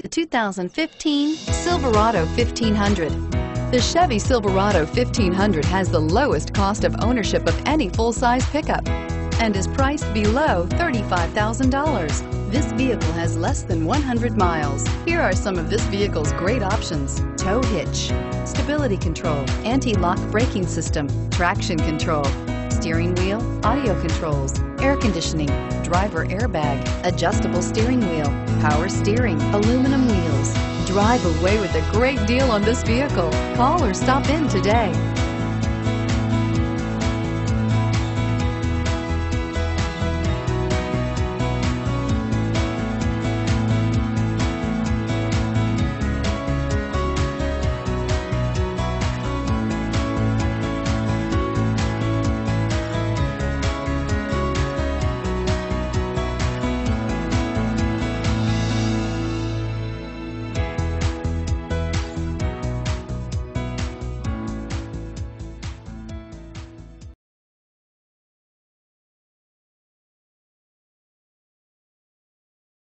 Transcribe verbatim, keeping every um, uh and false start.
The two thousand fifteen Silverado fifteen hundred. The Chevy Silverado fifteen hundred has the lowest cost of ownership of any full-size pickup and is priced below thirty-five thousand dollars. This vehicle has less than one hundred miles. Here are some of this vehicle's great options: tow hitch, stability control, anti-lock braking system, traction control, steering wheel audio controls, air conditioning, driver airbag, adjustable steering wheel, power steering, aluminum wheels. Drive away with a great deal on this vehicle. Call or stop in today.